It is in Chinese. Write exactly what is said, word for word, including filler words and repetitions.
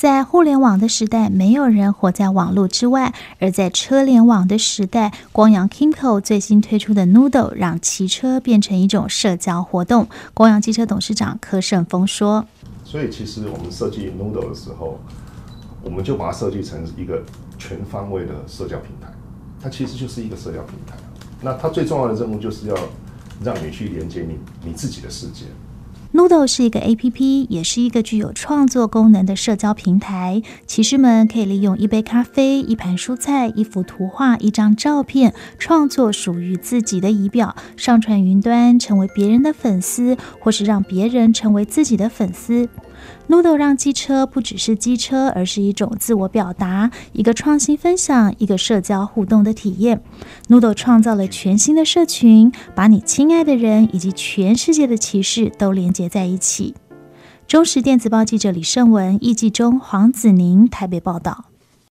在互联网的时代，没有人活在网络之外，而在车联网的时代，光阳 Kymco 最新推出的 Noodle 让骑车变成一种社交活动。光阳机车董事长柯胜峰说： 所以其实我们设计 Noodle 的时候，我们就把它设计成一个全方位的社交平台，它其实就是一个社交平台。那它最重要的任务就是要让你去连接你你自己的世界。 Noodle 是一个 A P P， 也是一个具有创作功能的社交平台。骑士们可以利用一杯咖啡、一盘蔬菜、一幅图画、一张照片，创作属于自己的仪表，上传云端，成为别人的粉丝，或是让别人成为自己的粉丝。Noodle 让机车不只是机车，而是一种自我表达，一个创新分享，一个社交互动的体验。Noodle 创造了全新的社群，把你亲爱的人以及全世界的骑士都连接在一起。中时电子报记者李胜文、易记中、黄子宁台北报道。